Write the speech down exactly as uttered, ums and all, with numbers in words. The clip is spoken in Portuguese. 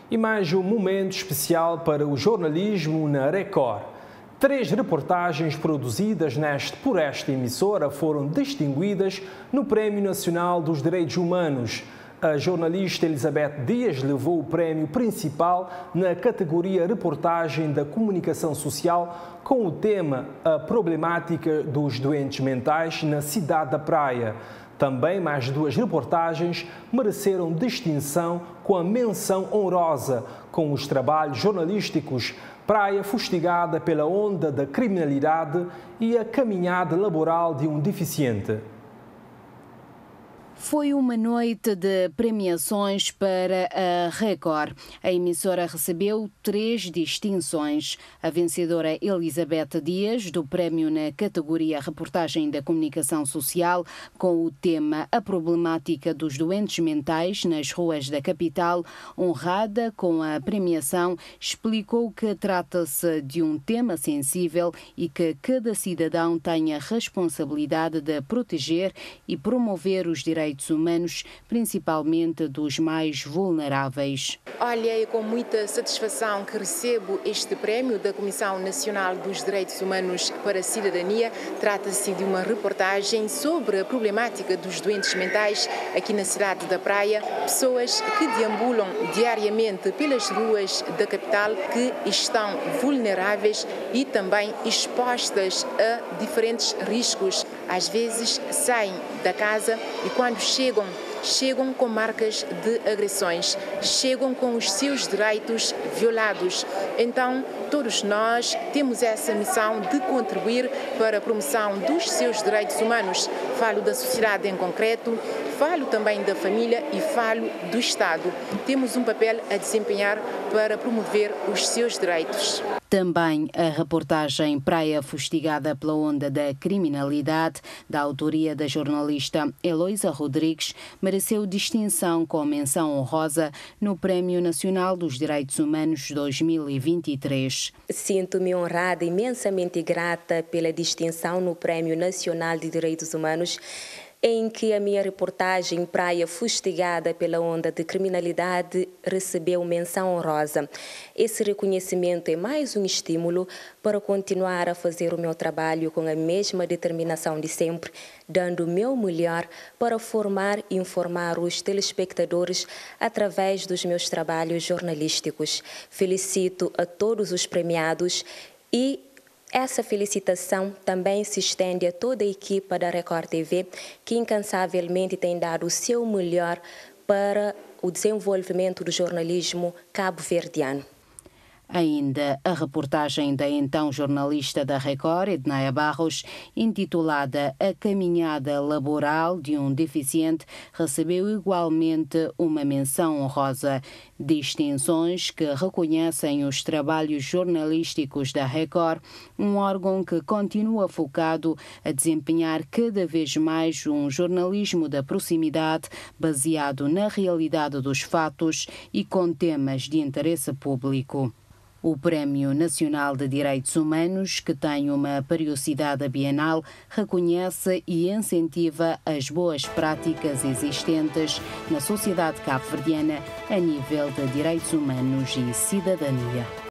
E mais um momento especial para o jornalismo na Record. Três reportagens produzidas neste, por esta emissora foram distinguidas no Prémio Nacional dos Direitos Humanos. A jornalista Elizabeth Dias levou o prémio principal na categoria Reportagem da Comunicação Social com o tema A Problemática dos Doentes Mentais na Cidade da Praia. Também mais duas reportagens mereceram distinção com a menção honrosa com os trabalhos jornalísticos Praia Fustigada pela Onda da Criminalidade e a Caminhada Laboral de um Deficiente. Foi uma noite de premiações para a Record. A emissora recebeu três distinções. A vencedora Elizabeth Dias, do prémio na categoria Reportagem da Comunicação Social, com o tema A Problemática dos Doentes Mentais nas Ruas da Capital, honrada com a premiação, explicou que trata-se de um tema sensível e que cada cidadão tem a responsabilidade de proteger e promover os direitos humanos, principalmente dos mais vulneráveis. Olha, é com muita satisfação que recebo este prémio da Comissão Nacional dos Direitos Humanos para a Cidadania. Trata-se de uma reportagem sobre a problemática dos doentes mentais aqui na cidade da Praia. Pessoas que deambulam diariamente pelas ruas da capital, que estão vulneráveis e também expostas a diferentes riscos. Às vezes saem da casa e quando chegam, chegam com marcas de agressões, chegam com os seus direitos violados. Então, todos nós temos essa missão de contribuir para a promoção dos seus direitos humanos. Falo da sociedade em concreto, falo também da família e falo do Estado. Temos um papel a desempenhar para promover os seus direitos. Também a reportagem Praia Fustigada pela Onda da Criminalidade, da autoria da jornalista Heloísa Rodrigues, mereceu distinção com menção honrosa no Prémio Nacional dos Direitos Humanos dois mil e vinte e três. Sinto-me honrada e imensamente grata pela distinção no Prémio Nacional de Direitos Humanos, em que a minha reportagem Praia Fustigada pela Onda de Criminalidade recebeu menção honrosa. Esse reconhecimento é mais um estímulo para continuar a fazer o meu trabalho com a mesma determinação de sempre, dando o meu melhor para formar e informar os telespectadores através dos meus trabalhos jornalísticos. Felicito a todos os premiados e essa felicitação também se estende a toda a equipa da Record T V, que incansavelmente tem dado o seu melhor para o desenvolvimento do jornalismo cabo-verdiano. Ainda a reportagem da então jornalista da Record, Ednaia Barros, intitulada A Caminhada Laboral de um Deficiente, recebeu igualmente uma menção honrosa. Distinções que reconhecem os trabalhos jornalísticos da Record, um órgão que continua focado a desempenhar cada vez mais um jornalismo da proximidade, baseado na realidade dos fatos e com temas de interesse público. O Prémio Nacional de Direitos Humanos, que tem uma periodicidade bienal, reconhece e incentiva as boas práticas existentes na sociedade cabo-verdiana a nível de direitos humanos e cidadania.